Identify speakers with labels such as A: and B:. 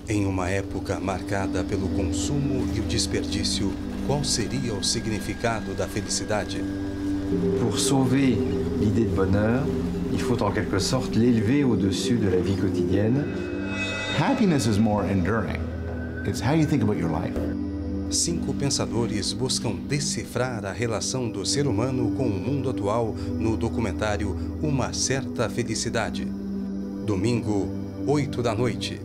A: Em uma época marcada pelo consumo e o desperdício, qual seria o significado da felicidade?
B: Pour sauver l'idée de bonheur, il faut en quelque sorte l'élever au-dessus de la vie quotidienne.
C: Happiness is more enduring. It's how you think about your life.
A: 5 pensadores buscam decifrar a relação do ser humano com o mundo atual no documentário Uma Certa Felicidade. Domingo, 8 da noite.